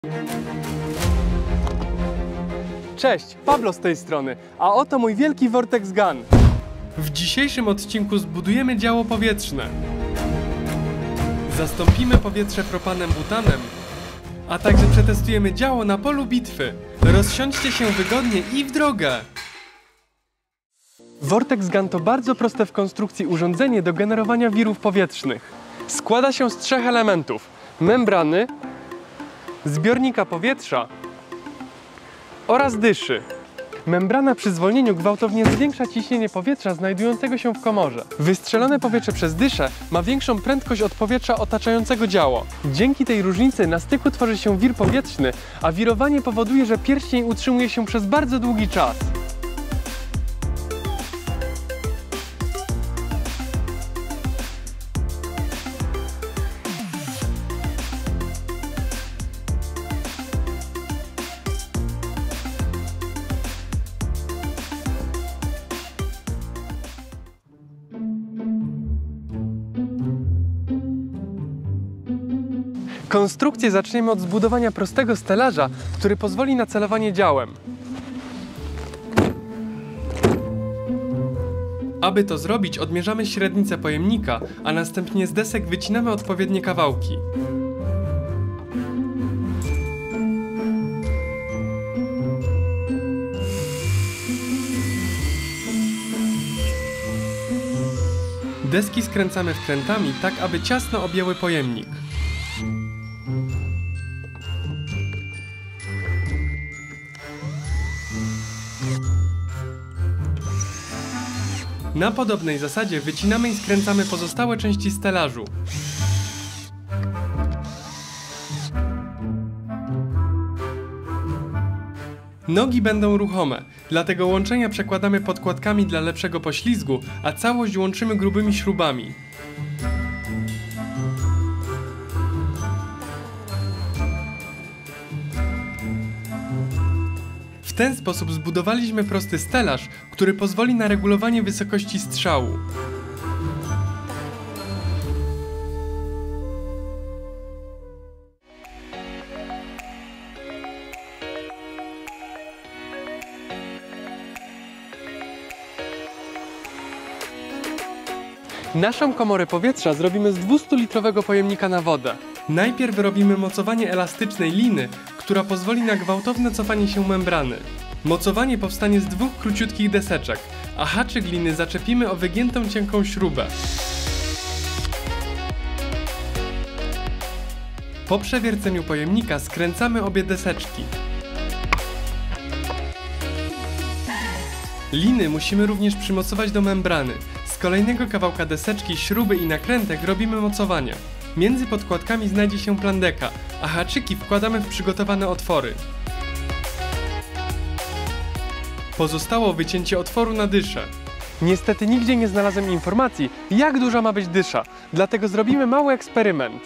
Cześć, Pablo z tej strony, a oto mój wielki Vortex Gun. W dzisiejszym odcinku zbudujemy działo powietrzne. Zastąpimy powietrze propanem butanem, a także przetestujemy działo na polu bitwy. Rozsiądźcie się wygodnie i w drogę! Vortex Gun to bardzo proste w konstrukcji urządzenie do generowania wirów powietrznych. Składa się z 3 elementów: membrany, zbiornika powietrza oraz dyszy. Membrana przy zwolnieniu gwałtownie zwiększa ciśnienie powietrza znajdującego się w komorze. Wystrzelone powietrze przez dyszę ma większą prędkość od powietrza otaczającego działo. Dzięki tej różnicy na styku tworzy się wir powietrzny, a wirowanie powoduje, że pierścień utrzymuje się przez bardzo długi czas. Konstrukcję zaczniemy od zbudowania prostego stelaża, który pozwoli na celowanie działem. Aby to zrobić, odmierzamy średnicę pojemnika, a następnie z desek wycinamy odpowiednie kawałki. Deski skręcamy wkrętami, tak aby ciasno objęły pojemnik. Na podobnej zasadzie wycinamy i skręcamy pozostałe części stelażu. Nogi będą ruchome, dlatego łączenia przekładamy podkładkami dla lepszego poślizgu, a całość łączymy grubymi śrubami. W ten sposób zbudowaliśmy prosty stelaż, który pozwoli na regulowanie wysokości strzału. Naszą komorę powietrza zrobimy z 200-litrowego pojemnika na wodę. Najpierw robimy mocowanie elastycznej liny, która pozwoli na gwałtowne cofanie się membrany. Mocowanie powstanie z 2 króciutkich deseczek, a haczyk liny zaczepimy o wygiętą cienką śrubę. Po przewierceniu pojemnika skręcamy obie deseczki. Liny musimy również przymocować do membrany. Z kolejnego kawałka deseczki, śruby i nakrętek robimy mocowanie. Między podkładkami znajdzie się plandeka, a haczyki wkładamy w przygotowane otwory. Pozostało wycięcie otworu na dyszę. Niestety nigdzie nie znalazłem informacji, jak duża ma być dysza, dlatego zrobimy mały eksperyment.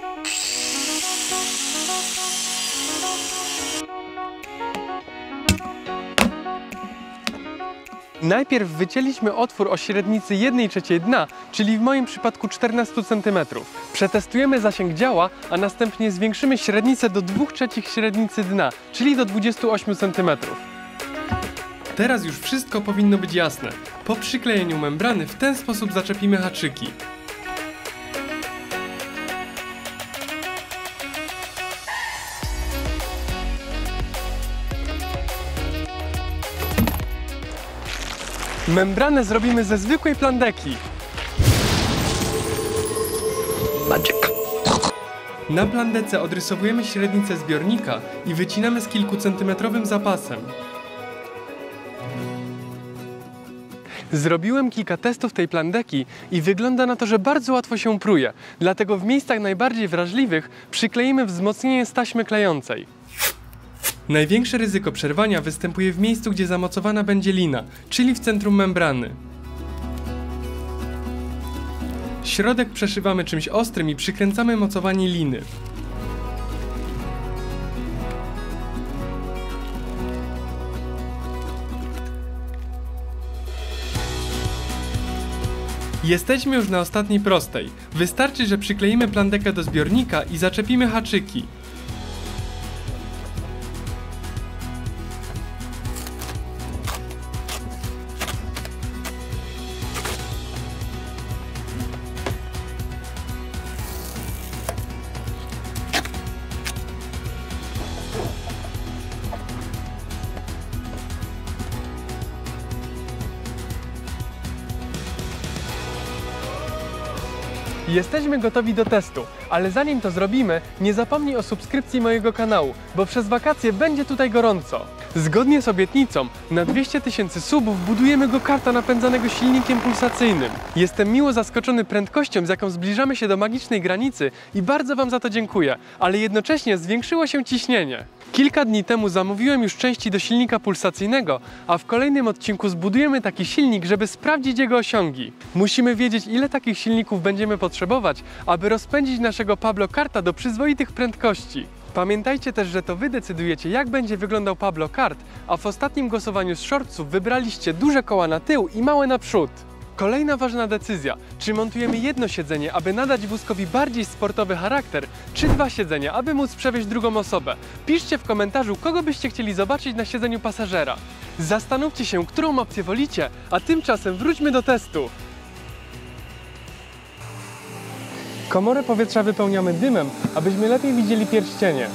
Najpierw wycięliśmy otwór o średnicy 1/3 dna, czyli w moim przypadku 14 cm. Przetestujemy zasięg działa, a następnie zwiększymy średnicę do 2/3 średnicy dna, czyli do 28 cm. Teraz już wszystko powinno być jasne. Po przyklejeniu membrany w ten sposób zaczepimy haczyki. Membranę zrobimy ze zwykłej plandeki. Na plandece odrysowujemy średnicę zbiornika i wycinamy z kilkucentymetrowym zapasem. Zrobiłem kilka testów tej plandeki i wygląda na to, że bardzo łatwo się pruje. Dlatego w miejscach najbardziej wrażliwych przykleimy wzmocnienie z taśmy klejącej. Największe ryzyko przerwania występuje w miejscu, gdzie zamocowana będzie lina, czyli w centrum membrany. Środek przeszywamy czymś ostrym i przykręcamy mocowanie liny. Jesteśmy już na ostatniej prostej. Wystarczy, że przykleimy plandekę do zbiornika i zaczepimy haczyki. Jesteśmy gotowi do testu, ale zanim to zrobimy, nie zapomnij o subskrypcji mojego kanału, bo przez wakacje będzie tutaj gorąco. Zgodnie z obietnicą, na 200 000 subów budujemy go-karta napędzanego silnikiem pulsacyjnym. Jestem miło zaskoczony prędkością, z jaką zbliżamy się do magicznej granicy i bardzo Wam za to dziękuję, ale jednocześnie zwiększyło się ciśnienie. Kilka dni temu zamówiłem już części do silnika pulsacyjnego, a w kolejnym odcinku zbudujemy taki silnik, żeby sprawdzić jego osiągi. Musimy wiedzieć, ile takich silników będziemy potrzebować, aby rozpędzić naszego Pablo Karta do przyzwoitych prędkości. Pamiętajcie też, że to Wy decydujecie, jak będzie wyglądał Pablo Kart, a w ostatnim głosowaniu z shortsów wybraliście duże koła na tył i małe na przód. Kolejna ważna decyzja, czy montujemy jedno siedzenie, aby nadać wózkowi bardziej sportowy charakter, czy 2 siedzenia, aby móc przewieźć drugą osobę. Piszcie w komentarzu, kogo byście chcieli zobaczyć na siedzeniu pasażera. Zastanówcie się, którą opcję wolicie, a tymczasem wróćmy do testu. Komorę powietrza wypełniamy dymem, abyśmy lepiej widzieli pierścienie.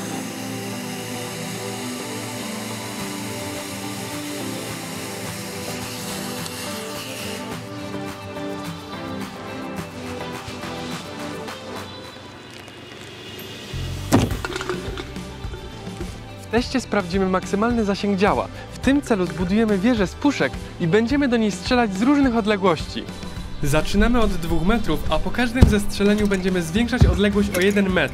W teście sprawdzimy maksymalny zasięg działa. W tym celu zbudujemy wieżę z puszek i będziemy do niej strzelać z różnych odległości. Zaczynamy od 2 metrów, a po każdym zestrzeleniu będziemy zwiększać odległość o 1 metr.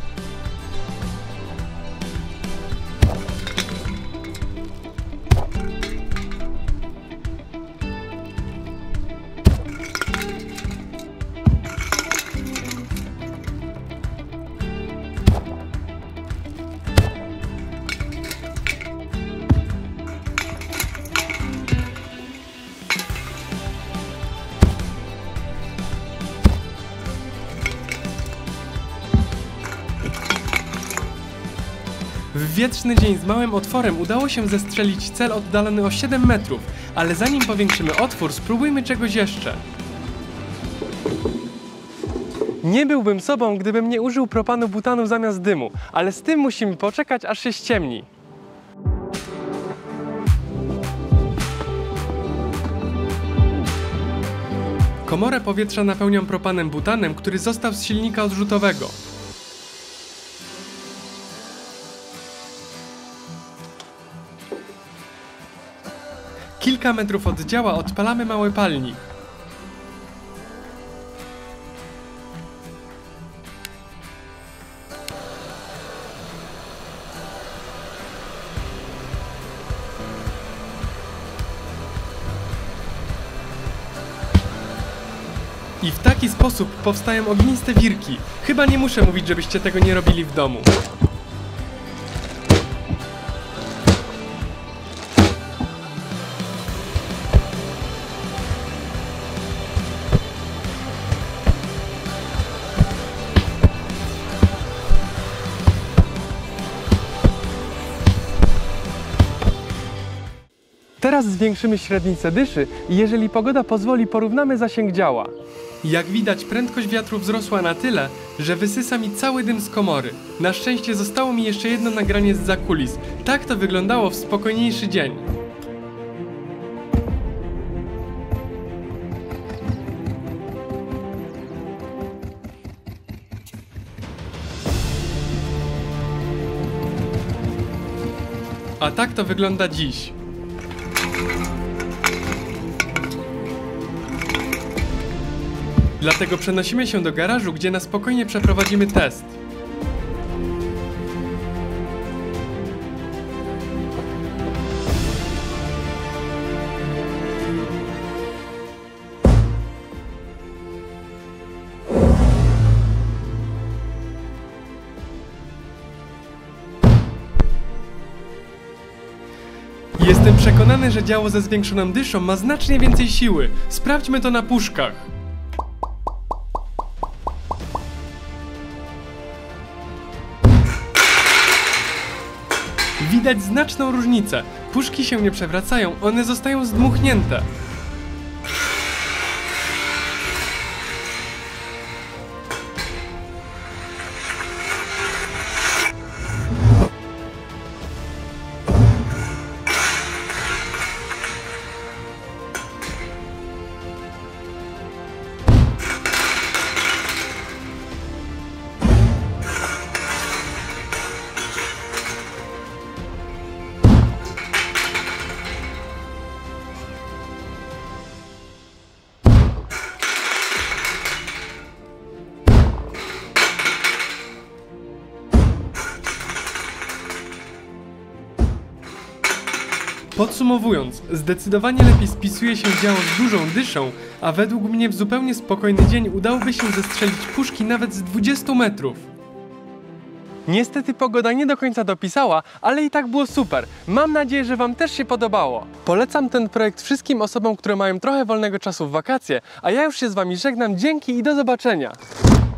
W wietrzny dzień z małym otworem udało się zestrzelić cel oddalony o 7 metrów, ale zanim powiększymy otwór, spróbujmy czegoś jeszcze. Nie byłbym sobą, gdybym nie użył propanu butanu zamiast dymu, ale z tym musimy poczekać, aż się ściemni. Komorę powietrza napełniam propanem butanem, który został z silnika odrzutowego. Kilka metrów od działa odpalamy mały palnik. I w taki sposób powstają ogniste wirki. Chyba nie muszę mówić, żebyście tego nie robili w domu. Teraz zwiększymy średnicę dyszy i jeżeli pogoda pozwoli, porównamy zasięg działa. Jak widać, prędkość wiatru wzrosła na tyle, że wysysa mi cały dym z komory. Na szczęście zostało mi jeszcze jedno nagranie zza kulis. Tak to wyglądało w spokojniejszy dzień. A tak to wygląda dziś. Dlatego przenosimy się do garażu, gdzie na spokojnie przeprowadzimy test. Jestem przekonany, że działo ze zwiększoną dyszą ma znacznie więcej siły. Sprawdźmy to na puszkach. Widać znaczną różnicę. Puszki się nie przewracają, one zostają zdmuchnięte. Podsumowując, zdecydowanie lepiej spisuje się dzieło z dużą dyszą, a według mnie w zupełnie spokojny dzień udałoby się zestrzelić puszki nawet z 20 metrów. Niestety pogoda nie do końca dopisała, ale i tak było super. Mam nadzieję, że Wam też się podobało. Polecam ten projekt wszystkim osobom, które mają trochę wolnego czasu w wakacje, a ja już się z Wami żegnam. Dzięki i do zobaczenia!